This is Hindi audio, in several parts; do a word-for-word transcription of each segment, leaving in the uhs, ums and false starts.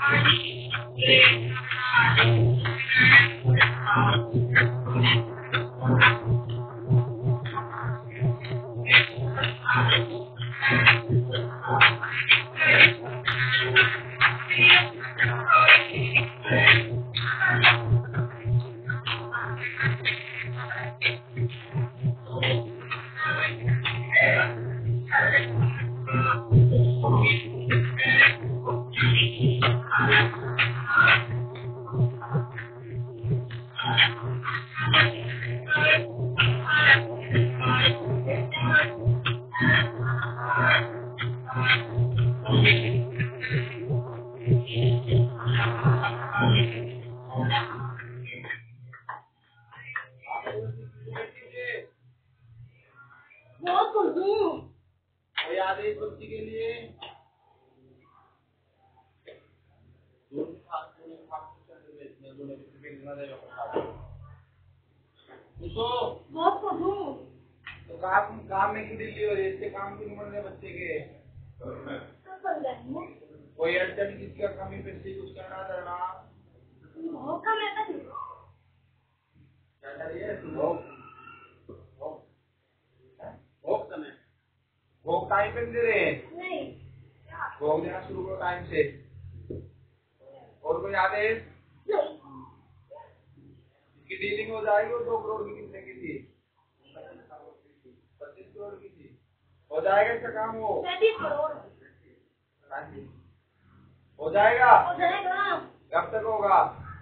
आदेश बच्ची के लिए तो काम काम में की दिल्ली हो रही है, इसके काम की उम्र है बच्चे के। कोई अड़चन किसका कमी पेशी कुछ करना करना क्या चाहिए भोग टाइम पे दे रहे हैं, भोग देना शुरू करो टाइम से। और कोई आदेश इसकी डीलिंग हो जाएगी। और दो करोड़ की कितने की थी? पच्चीस करोड़ की थी। हो जाएगा इसका काम? वो हो जाएगा। कब तक होगा?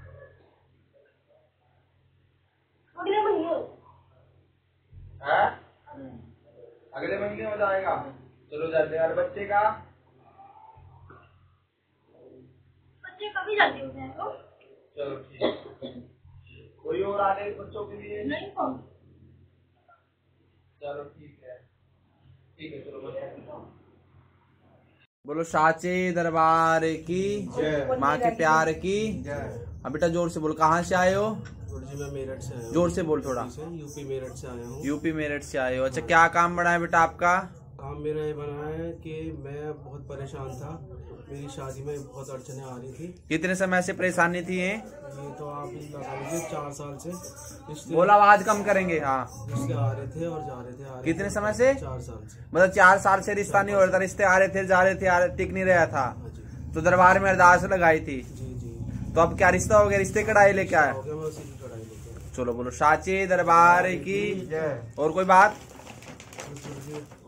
अगले महीने। है अगले महीने हो जाएगा। चलो जल्दी यार। बच्चे का बच्चे कभी जल्दी हो जाएगा। चलो ठीक। कोई और आदेश बच्चों के लिए? नहीं कौन। चलो ठीक है ठीक है। चलो बच्चों बोलो साचे दरबार की माँ के प्यार की। अब बेटा जोर से बोल, कहाँ से आए हो? मैं मेरठ से आया हूँ। जोर से बोल थोड़ा। यूपी मेरठ से आया हूँ। यूपी मेरठ से आए हो। अच्छा, क्या काम बना है बेटा आपका? काम मेरा ये बना है कि मैं बहुत परेशान था। मेरी शादी में बहुत अड़चने आ रही थी। कितने समय से परेशानी थी? ये ये तो आप लगा लीजिए चार साल से। बोला आवाज कम करेंगे। हाँ, रिश्ते आ रहे थे और जा रहे थे। आ रहे कितने थे, समय से? चार साल से। मतलब चार साल से रिश्ता नहीं हो रहा था। रिश्ते आ रहे थे जा रहे थे, आ रहे टिक नहीं रहा था। तो दरबार में अरदास लगाई थी। जी जी। तो अब क्या रिश्ता हो गया? रिश्ते कढ़ाई लेके आए। हो गया, मैं उसी की कढ़ाई लेके। चलो बोलो साचे दरबार की। और कोई बात?